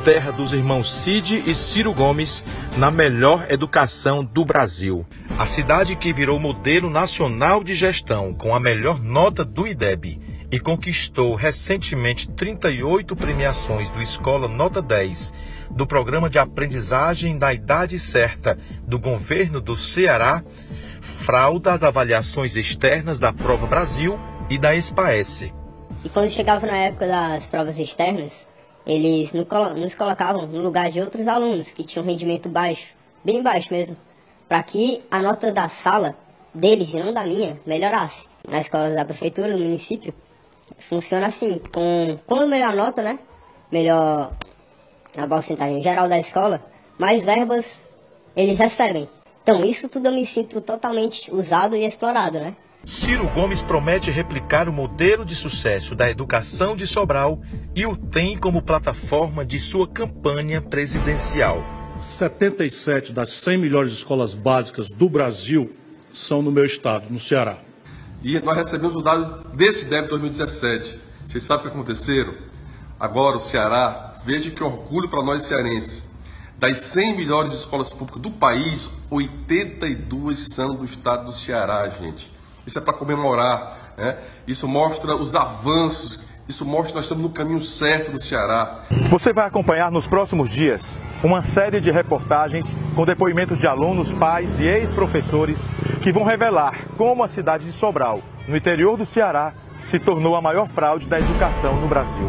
terra dos irmãos Cid e Ciro Gomes na melhor educação do Brasil. A cidade que virou modelo nacional de gestão com a melhor nota do IDEB e conquistou recentemente 38 premiações do Escola Nota 10 do Programa de Aprendizagem da Idade Certa do Governo do Ceará, frauda as avaliações externas da Prova Brasil e da SPAES. E quando chegava na época das provas externas, eles nos colocavam no lugar de outros alunos que tinham rendimento baixo, bem baixo mesmo, para que a nota da sala deles e não da minha melhorasse. Na escola da prefeitura, no município, funciona assim, com melhor nota, né? Melhor a porcentagem geral da escola, mais verbas eles recebem. Então isso tudo eu me sinto totalmente usado e explorado, né? Ciro Gomes promete replicar o modelo de sucesso da educação de Sobral e o tem como plataforma de sua campanha presidencial. 77 das 100 melhores escolas básicas do Brasil são no meu estado, no Ceará. E nós recebemos o dado desse IDEB 2017. Vocês sabem o que aconteceu? Agora o Ceará, veja que orgulho para nós cearenses. Das 100 melhores escolas públicas do país, 82 são do estado do Ceará, gente. Isso é para comemorar, né? Isso mostra os avanços, isso mostra que nós estamos no caminho certo no Ceará. Você vai acompanhar nos próximos dias uma série de reportagens com depoimentos de alunos, pais e ex-professores que vão revelar como a cidade de Sobral, no interior do Ceará, se tornou a maior fraude da educação no Brasil.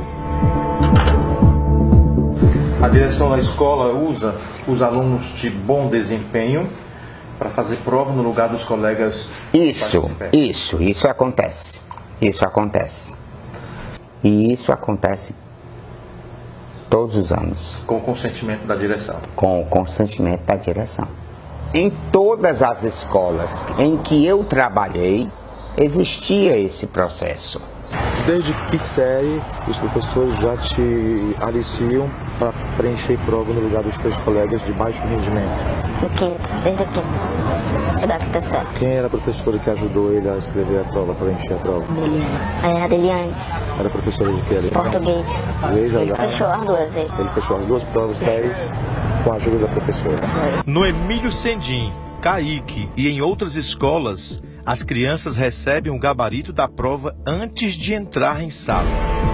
A direção da escola usa os alunos de bom desempenho para fazer prova no lugar dos colegas. Isso acontece. Isso acontece. E isso acontece todos os anos. Com o consentimento da direção. Com o consentimento da direção. Em todas as escolas em que eu trabalhei, existia esse processo. Desde que série os professores já te aliciam para preencher prova no lugar dos teus colegas de baixo rendimento? No quinto, desde o quinto. Da quinta série. Quem era a professora que ajudou ele a escrever a prova, para preencher a prova? A Adeliane. Era professora de quê? Português. Ele fechou as duas. Ele fechou as duas provas, 10, com a ajuda da professora. No Emílio Sendim, Caíque e em outras escolas, as crianças recebem o gabarito da prova antes de entrar em sala.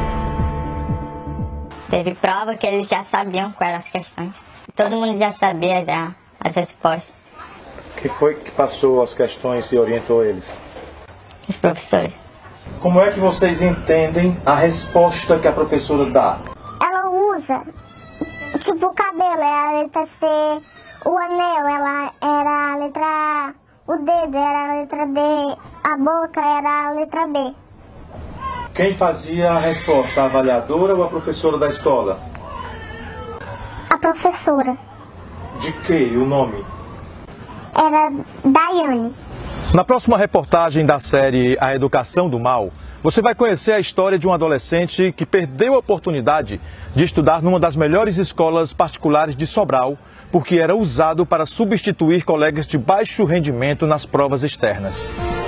Teve prova que eles já sabiam quais eram as questões. Todo mundo já sabia já as respostas. Quem foi que passou as questões e orientou eles? Os professores. Como é que vocês entendem a resposta que a professora dá? Ela usa, tipo o cabelo é a letra C, o anel ela era a letra A. O dedo era a letra D, a boca era a letra B. Quem fazia a resposta, a avaliadora ou a professora da escola? A professora. De que? O nome? Era Daiane. Na próxima reportagem da série A Educação do Mal, você vai conhecer a história de um adolescente que perdeu a oportunidade de estudar numa das melhores escolas particulares de Sobral, porque era usado para substituir colegas de baixo rendimento nas provas externas.